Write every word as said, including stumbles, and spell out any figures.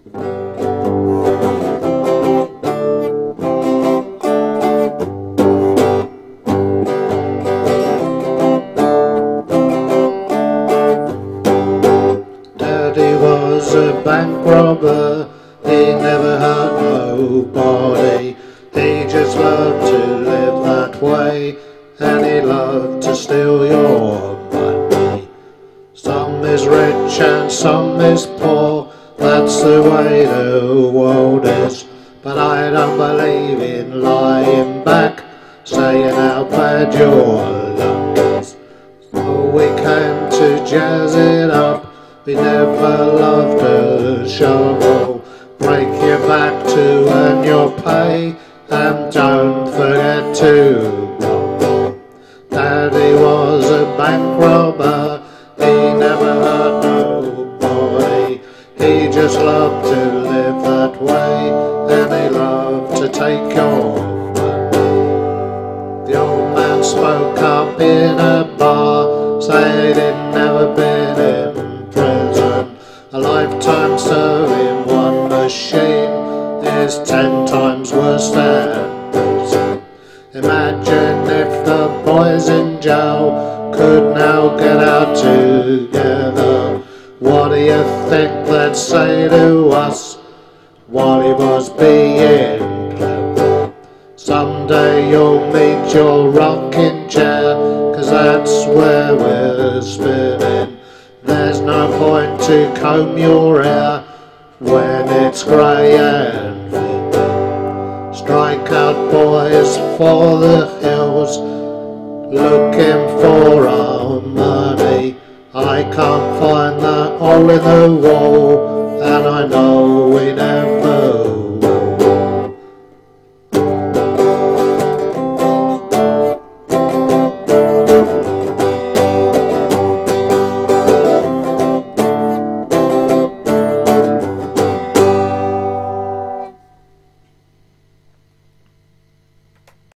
Daddy was a bank robber, he never hurt nobody. He just loved to live that way, and he loved to steal your money. Some is rich and some is poor, that's the way the world is. But I don't believe in lying back, saying how bad your luck is. So we came to jazz it up, we never loved a shovel. Break your back to earn your pay, and don't forget to roll. Daddy was a bank robber, he never hurt nobody. He just loved to live that way, and he loved to take your money. The old man spoke up in a bar, saying he'd never been in prison. A lifetime serving one machine is ten times worse than prison. Imagine if the boys in jail could now get out together. What do you think they'd say to us while he was being clever? Someday you'll meet your rocking chair, 'cause that's where we're spinning. There's no point to comb your hair when it's grey and thin. Strike out, boys, for the hills, looking for our money. I can't find that hole in the wall, and I know we never